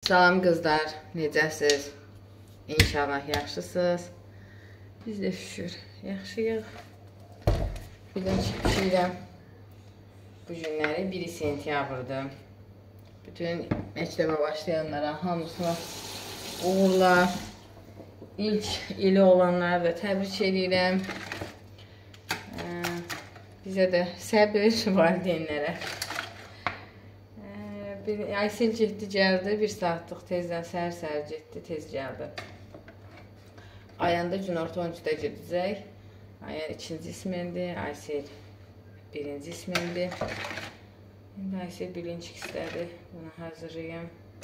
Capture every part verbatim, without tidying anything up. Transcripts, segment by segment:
Salam qızlar, necəsiz? İnşallah yaxşısınız. Biz də şükür, yaxşıyıq. Bilinç pişirəm. Bu günləri biri sentyabrdır. Bütün məktəbə başlayanlara hamısına uğurlar. İlk ili olanları da təbrik edirəm. Bizə də səbir valideynlərə. Aysel getdi, gəldi. Bir saatlıq tezdən səhər-səhər getdi, tez gəldi. Ayan da günorta on ikidə gedəcək. Ayan ikinci ismindir, Aysel birinci ismindir. İndi Aysel bilinçik istədi. Bunu hazırlayayım.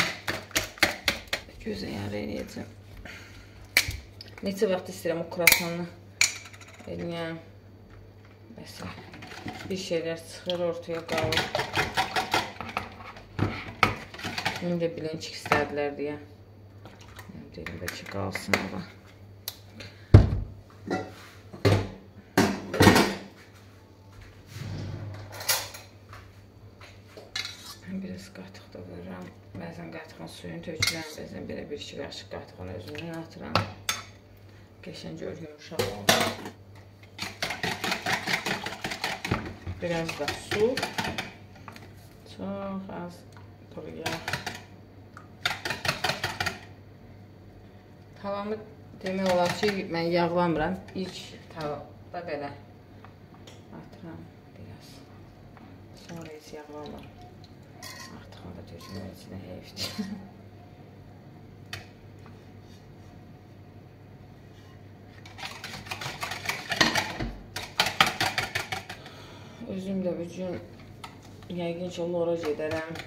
Göz ayarı eləyəcəm. Neçə vaxt istəyirəm o kurasanı eləyəm. Məsələn, bir şeylər çıxır, ortaya qalır. Bunu da bilinçik istədilər deyə. Deyim, bəlkə qalsın ola. Biraz qatıq da vururam. Bəzən qatığın suyunu tökürəm, bəzən belə bir iki qaşıq qatığın özündən atıram. Qəşən gör yumuşaq olur. Biraz da su. Çox az quru yağ. Tavamı demək olar ki, mən yağlamıram. İlk tavada belə atıram biraz. Sonra heç yağlamıram. Artıq onda tökmək içinə heyfdir. Özüm də bu gün yəqin ki, Lora gedərəm.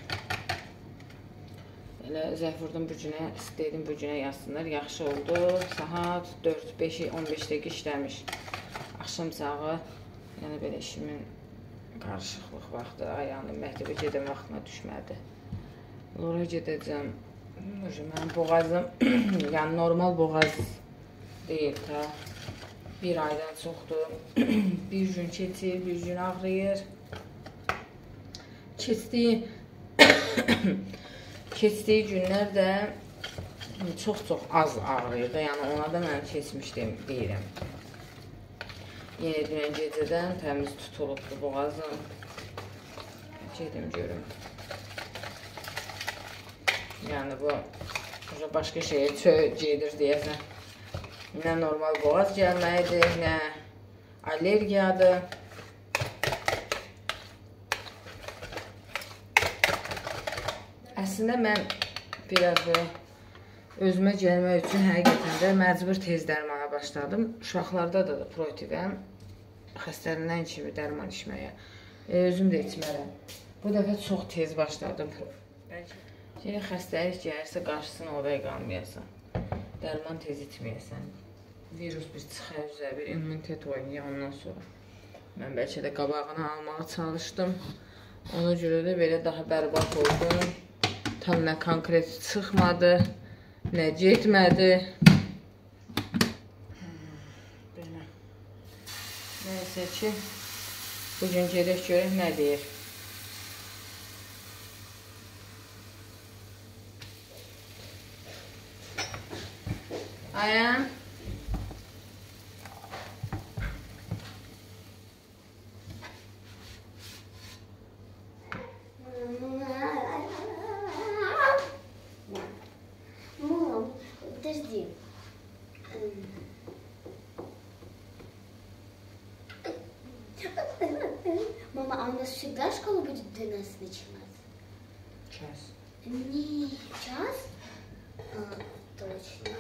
Elə zəng vurdum bu günə, istəydim bu günə yazsınlar. Yaxşı oldu. Saat dörd, beş, on beş dəqiqə işləmiş. Axşam sağı, yəni belə işimin qarışıqlıq vaxtı, ayağının məktəbə gedən vaxtına düşmədi. Lora gedəcəm. Mənim boğazım, yəni normal boğaz deyil ta. Bir aydan çoxdur. Bir gün keçir, bir gün ağrıyır. Keçdiyi Keçdiyi günlər də çox-çox az ağrıyırdı. Yəni, ona da mən keçmişdim, deyirəm. Yenə dünən gecədən təmiz tutulubdu boğazım. Gedim, görüm. Yəni, bu başqa şeyə gedir deyəsən. Nə normal boğaz gəlməyidir, nə allergiyadır. Əslində, mən biraz belə özümə gəlmək üçün həqiqətən də məcbur tez dərmana başladım. Uşaqlarda da protivəm, xəstələnən kimi dərman içməyə. Özüm də içmərəm. Bu dəfə çox tez başladım. Yine xəstəlik gəlirsə, qarşısını oraya qalmayasan. Dərman tez içməyəsən. Virus bir çıxar üzə, bir immunitet oynaya ondan sonra. Mən bəlkə də qabağını almağa çalışdım. Ona görə də belə daha bərbad oldum. Tam nə konkret çıxmadı, nə getmədi. Belə. Nəysə ki, bugün gedək görək nə deyir. Ayan. Подожди. Мама, а у нас всегда школа будет в двенадцать начинаться? Час. Не час? А, точно.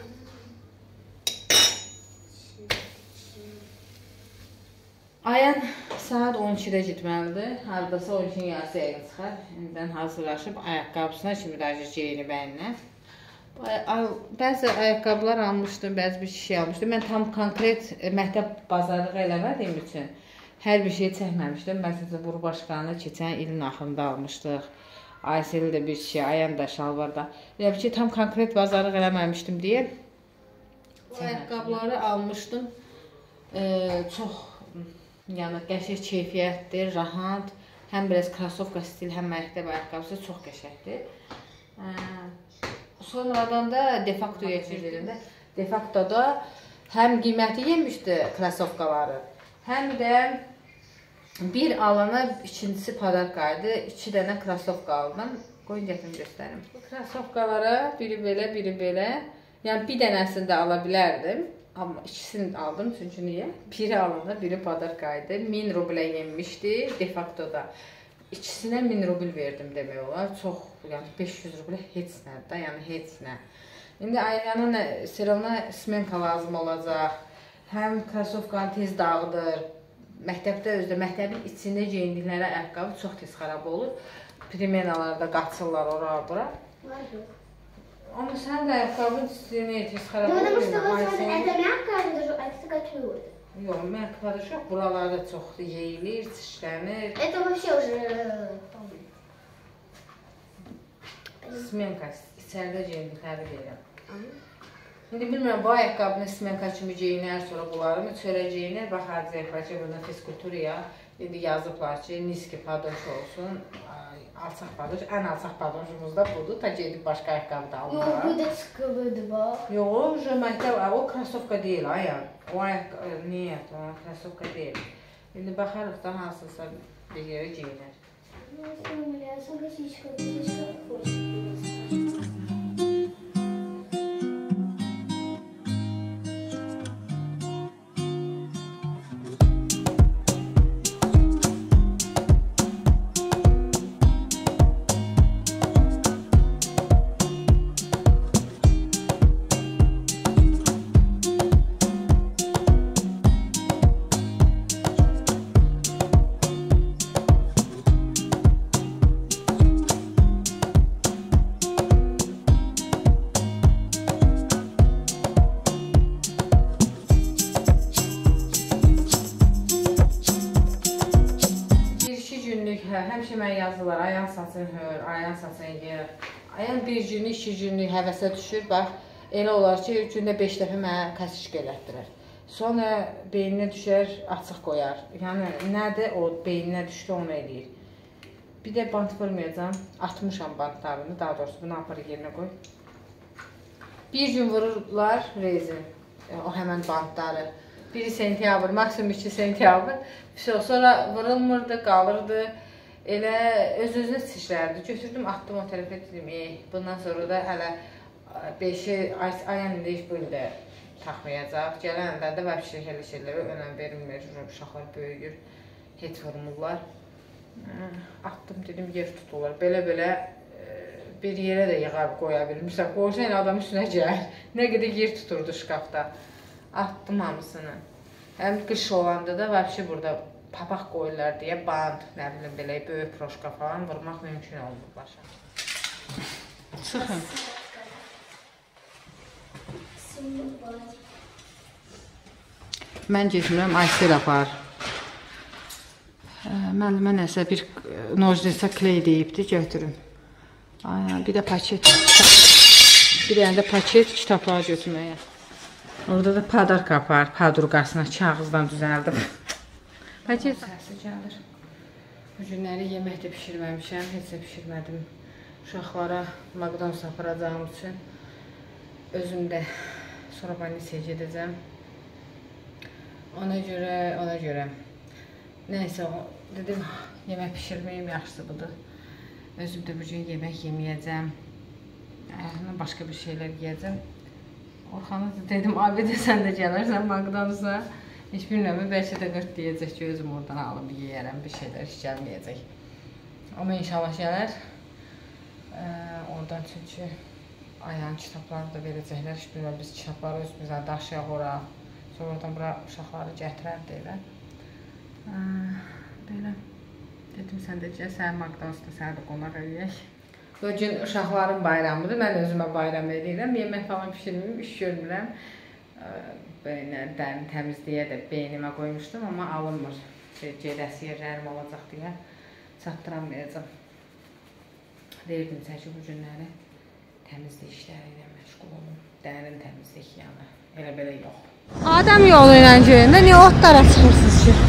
Ayan saat on ikidə getməlidir. Haradasa on ikinin yarısı evə çıxar. İndən hazırlaşıb ayaqqabısına şimdi daha geyinib əyninə. Bəzi ayaqqabılar almışdım, bəzi bir şey almışdım. Mən tam konkret məktəb bazarlığı eləmədiyim üçün hər bir şey çəkməmişdim. Məsələn, Buru Başqanı keçən ilin axırında almışdıq. Aysel də bir şey, Ayan da, Şalvar da. Elə bir ki, tam konkret bazarlıq eləməmişdim deyə bu ayaqqabıları almışdım. Ee, çox yəni qəşəng keyfiyyətdir, rahat. Həm biraz krasovka stil, həm məktəb ayaqqabısı çox qəşəngdir. Sonradan da defaktoya çevirdim. Defaktoda həm qiyməti yemişdi krasovkaları, həm də bir alana ikincisi padarkaydı. İki dənə krasovka aldım. Qoyun gətirim göstərim. Bu krasovkalara biri belə, biri belə. Yəni bir dənəsini də ala bilərdim. Amma ikisini aldım. Çünki niyə? Biri alanda biri padarkaydı. min rublə yenmişdi defaktoda. İkisinə min rubl verdim demək olar. Çox, yəni beş yüz rublə heç nədir də, yəni heç nə. İndi Ayhanın Seralına smenka lazım olacaq. Həm krasovkanı tez dağıdır. Məktəbdə özdə, məktəbin içində geyindikləri ayaqqabı çox tez xarab olur. Primenalarda qaçırlar ora-bura. Amma sən də ayaqqabın içində tez xarab olur. Потому что вот смотри, это мягкое, а это качует. Yox, mərkəbədə çox, buralarda çox yeyilir, çişlənir. Это вообще уже... Smenka, içəridə geyindikləri deyirəm. İndi bilmirəm, bu ayaqqabını smenka kimi geyinər, sonra bunları mı çölə geyinər, baxacaqlar ki, burada fizkulturiya, indi yazıblar ki, niski padoş olsun, alçaq padoş, ən alçaq padoşumuz da budur, ta gedib başqa ayaqqabı da alırlar. Yox, bu da çıxıbıdır, bax. Yox, məktəb, o krasovka deyil, ayan. O ayaqqabı, niyə, o krasovka deyil. İndi baxarıq da hansılsa bir yerə geyinər. Sən qəsişqa, qəsişqa xoş. Həmişə mən yazırlar, ayan saçın hör, ayan saçın yer. Ayan bir günlük, iki günlük həvəsə düşür. Bax, elə olar ki, gündə beş dəfə mənə kəsişq elətdirir. Sonra beyninə düşər, açıq qoyar. Yəni, nədir o beyninə düşdü, onu eləyir. Bir də bant vurmayacam. Atmışam bantlarını, daha doğrusu bunu aparı yerinə qoy. Bir gün vururlar rezin, o həmən bantları. Biri sentyabr, maksimum iki sentyabr. Sonra vurulmurdu, qalırdı. Elə öz-özünə çişlərdi. Götürdüm, atdım o tərəfə, dedim, ey, bundan sonra da hələ beşi ayan indi heç bu ildə taxmayacaq. Gələn də vəbşi elə şeylərə önəm verilmir, uşaqlar böyüyür, heç vurmurlar. Atdım, dedim, yer tuturlar. Belə-belə bir yerə də yığa qoya bilmirsən. Qoysan elə adam üstünə gəl. Nə qədər yer tuturdu şkafda. Atdım hamısını. Həm qış olanda da vəbşi burada papaq qoyurlar deyə band, nə bilim, belə böyük proşka falan vurmaq mümkün olmur başa. Sıxın. Mən getmirəm, Aysel apar. Müəllimə nəsə bir nojnisa kley deyibdi, götürüm. Bir də paket. Bir dənə də paket kitabları götürməyə. Orada da padarka apar, padurqasına kağızdan düzəldim. Paket səsi gəlir. Bu günləri yemək də pişirməmişəm, heç də pişirmədim. Uşaqlara McDonald's aparacağım üçün özüm də sonra banisiyyə gedəcəm. Ona görə, ona görə. Nəysə, dedim, yemək pişirməyim yaxşısı budur. Özüm də bu gün yemək yeməyəcəm. Başqa bir şeylər yiyəcəm. Orxana dedim, abidə sən də gələrsən McDonald's-a. Heç bilmirəm, bəlkə də qırt deyəcək ki, özüm oradan alıb yeyərəm, bir şeylər hiç gəlməyəcək. Amma inşallah gələr. Oradan çünki ayan kitabları da verəcəklər. Heç bilmirəm, biz kitabları özümüzə daşıyaq ora. Sonra oradan bura uşaqları gətirər deyirəm. Belə. Dedim, sən də gəl, səhər McDonald's-da səhər də qonaq eləyək. Bu gün uşaqların bayramıdır, mən özümə bayram edirəm. Yemək falan pişirməyim, iş görmürəm. Böyle dərin təmizliyə də beynimə qoymuşdum, amma alınmır. Gedəsi yerlərim olacaq deyə çatdıramayacam. Deyirdim ki, bu günləri təmizlik işləri ilə məşğul olun. Dərin təmizlik yəni, elə belə yox. Adəm yolu ilə görəndə niyə otlara çıxırsınız ki?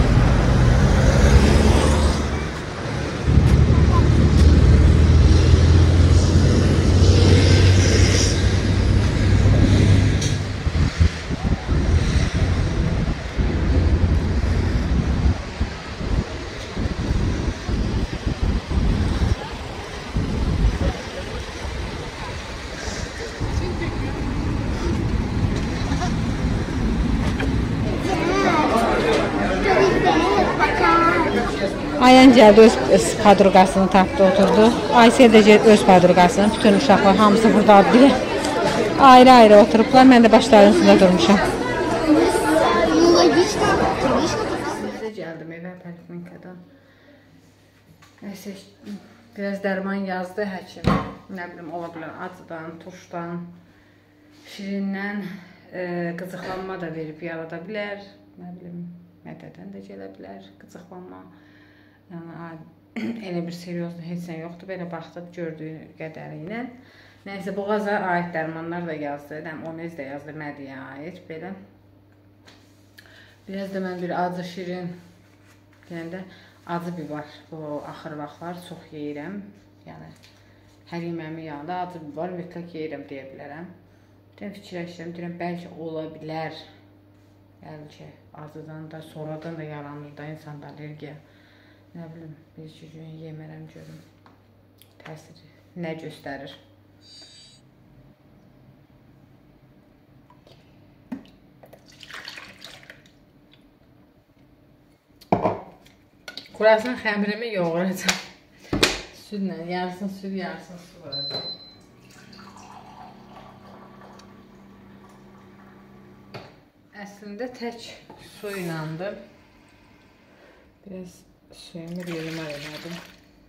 Aysən gəldi öz padruqasını tapdı, oturdu. Aysə də öz padruqasını, bütün uşaqlar hamısı buradadır deyə ayrı-ayrı oturublar. Mən də başların üstündə durmuşam. Sizə gəldim evə poliklinikadan. Nəsə, biraz dərman yazdı həkim. Nə bilim, ola bilər acıdan, turşdan, şirindən e, qızıqlanma da verib yarada bilər. Nə bilim, mədədən də gələ bilər qızıqlanma. Yəni, elə bir seriozlu heç nə yoxdur. Belə baxdıq gördüyü qədəri ilə. Nəysə, boğaza aid dərmanlar da yazdı. Onez də yazdı, mədiyə aid. Belə. Biraz da mən bir acı şirin deyəndə acı bibar. Bu axır vaxtlar çox yeyirəm. Yəni, hər yeməyimin yanında acı bibar mütləq yeyirəm deyə bilərəm. Deyəm, fikirləşirəm, deyirəm, bəlkə ola bilər. Bəlkə acıdan da, sonradan da yaranır da insanda allergiya. Nə bilim, bir gün yemərəm görüm. Təsiri nə göstərir? Kurasının xəmirimi yoğuracam. Südlə, yarısını süd, yarısını su vuracam. Əslində tək su inandım. Biraz suyumu yerimə elədim.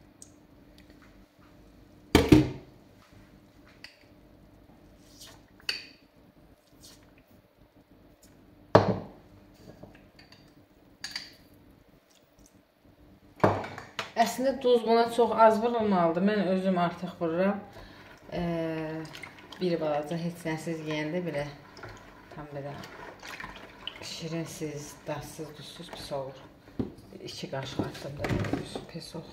Əslində duz buna çox az vurulmalıdır. Mən özüm artıq vururam. Ee, bir balaca heç nəsiz yeyəndə belə tam belə şirinsiz, dadsız, duzsuz pis olur. İki qaşıq attım da pis olur.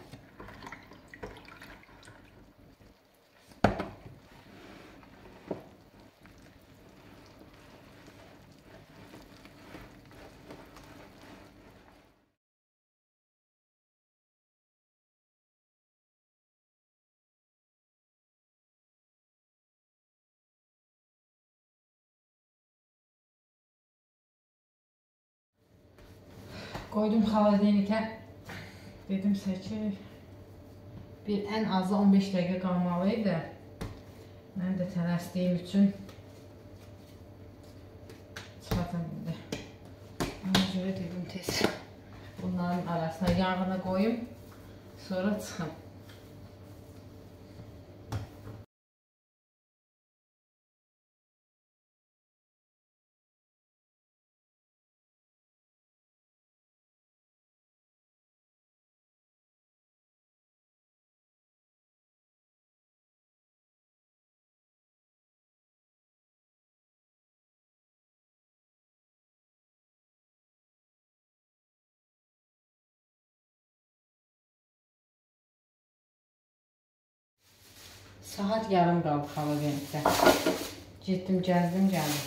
Qoydum xaladenikə, dedimsə ki, bir ən azı on beş dəqiqə qalmalıydı. Mən də tələsdiyim üçün çıxartam indi. Ona görə dedim tez bunların arasına yağını qoyum, sonra çıxım. Saat yarım qaldı xaladenikdə. Getdim, gəzdim, gəldim.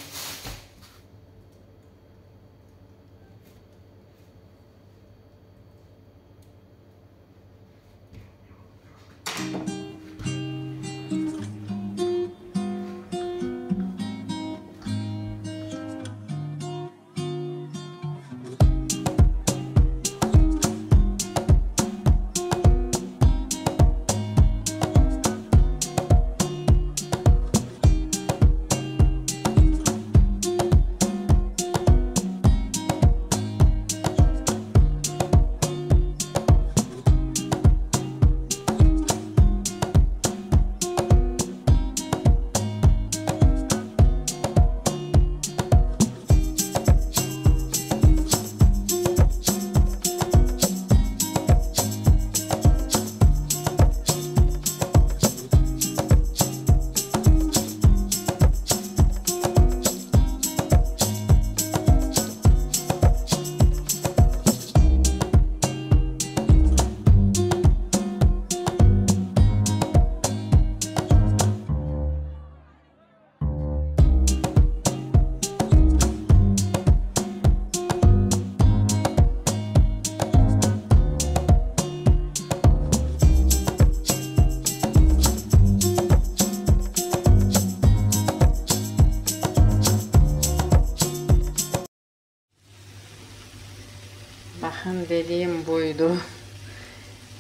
Baxın, dediyim buydu.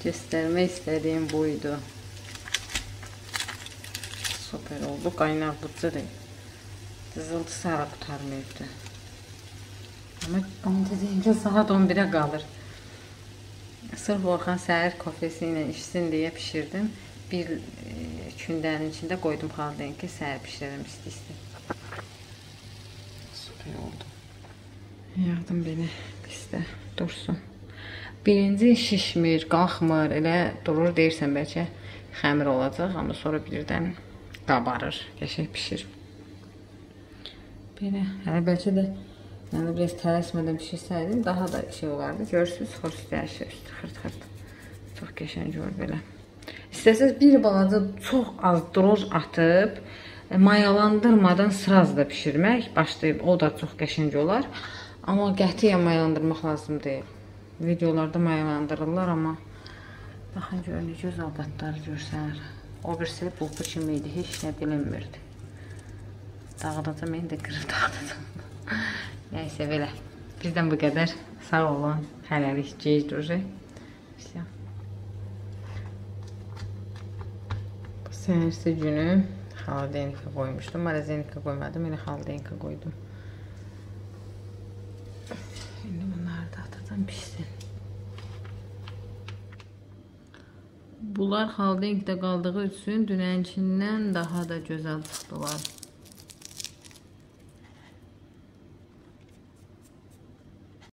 Göstermək istədiyim buydu. Süper oldu. Qaynar bucadır. Dızıltısı hala qutarmayıbdı. Ama onu dediyimcə saat on birə qalır. Sırf Orxan səhər kofesi ilə içsin deyə pişirdim. Bir e, kündənin içində qoydum xaldayınki səhər pişirəm isti-isti. Süper oldu. Yağdım beni pisdə dursun. Birinci şişmir, qalxmır, elə durur deyirsən bəlkə xəmir olacaq, amma sonra birdən qabarır, qəşəng pişir. Belə, hələ bəlkə də yəni biraz tələsmədən pişirsəydim daha da şey olardı. Görürsünüz, xoruz dəyişir, üstü xırt-xırt. Çox qəşəng olur belə. İstəsəz bir balaca çox az droz atıb, mayalandırmadan sırazla pişirmək başlayıb. O da çox qəşəng olar. Amma qətiyyən mayalandırmaq lazım deyil. Videolarda mayalandırırlar, amma baxın görün, gözəl batları görsənir. O birisi bulpu kimi idi, heç nə bilinmirdi. Dağıdacam, mən də qırıb dağıdacam. Nəysə, belə. Bizdən bu qədər. Sağ olun. Hələlik gec durur. Bu səhərsi günü xaladenika qoymuşdum. Marazenika qoymadım, elə xaladenika qoydum. İndi bunları da atacam, pişsin. Bunlar xaladenikdə qaldığı üçün dünənkindən daha da gözəl çıxdılar.